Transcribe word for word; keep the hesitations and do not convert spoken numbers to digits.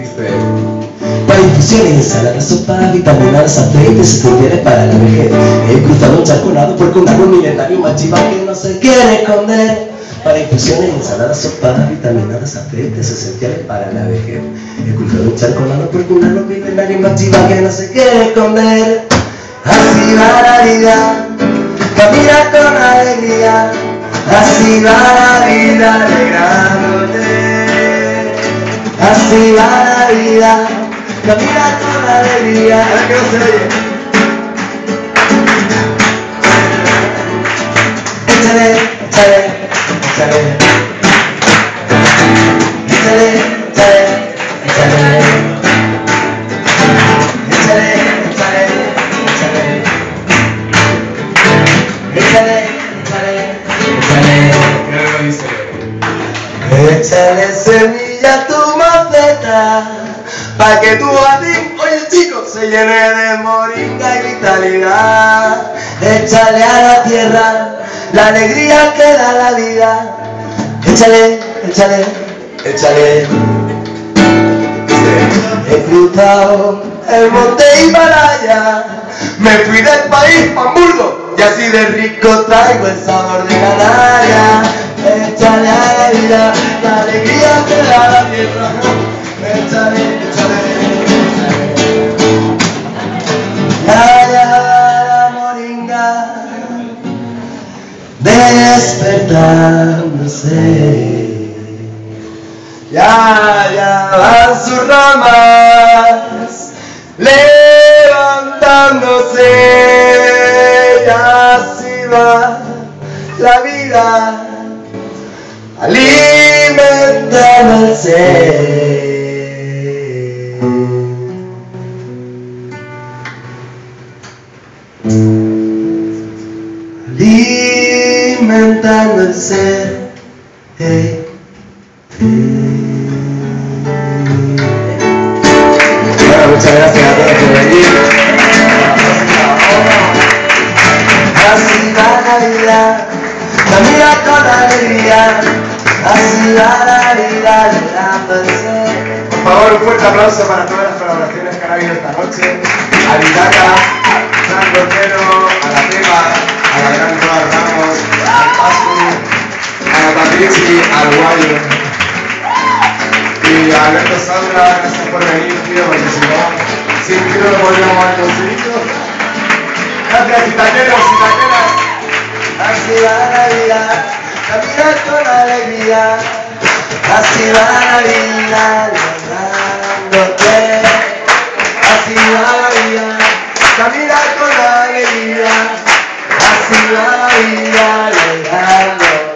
Dice: para infusiones, ensaladas, sopa, vitaminadas, aceites, esenciales para la vejez. He cruzado un charco helado porque un árbol milenario más chiva que no se quiere esconder. Para infusiones, ensaladas, sopa, vitaminadas, aceites, esenciales para la vejez. He cruzado un charco helado porque un árbol milenario más chiva que no se quiere esconder. Así va la vida, camina con alegría. Así va la vida alegrándote. Así va la vida, camina con alegría. Ahora que no se oye. Échale, échale, échale. Échale, échale, échale. Échale, échale, échale. Échale, échale, échale. Luego dice: Échale semilla a tu maceta, pa' que tu jardín, oye chico, se llene de moringa y vitalidad. Échale a la tierra la alegría que da la vida. Échale, échale, échale. He cruzado el monte Himalaya, me fui del país pa' Hamburgo, y así de rico traigo el sabor de Canarias. Échale a la vida la alegría que da la tierra. Échale, échale, échale. Ya, ya, la moringa despertándose. Ya, ya van sus ramas levantándose. Ya así va la vida alimentando el ser. Alimentando el ser. Hey, hey. Bueno, muchas gracias a todos por venir. Así va la vida, camina con alegría. Así va la vida, alegrando el ser. por favor, un fuerte aplauso para todas las colaboraciones que han habido esta noche. A Vitaka, a Fran Rotero, a la Peba, a la Gran Roa Ramos, al Pasu, a la Patrici, al Guayo y a Alberto Sandra. Gracias por venir, tío, porque si no, sin ti no lo podríamos haber conseguido. Gracias, citaqueros, citaqueras. Así va la vida, caminar con alegría. Así va la vida, alegrándote. Así va la vida, caminar con alegría. Así va la vida, alegrándote.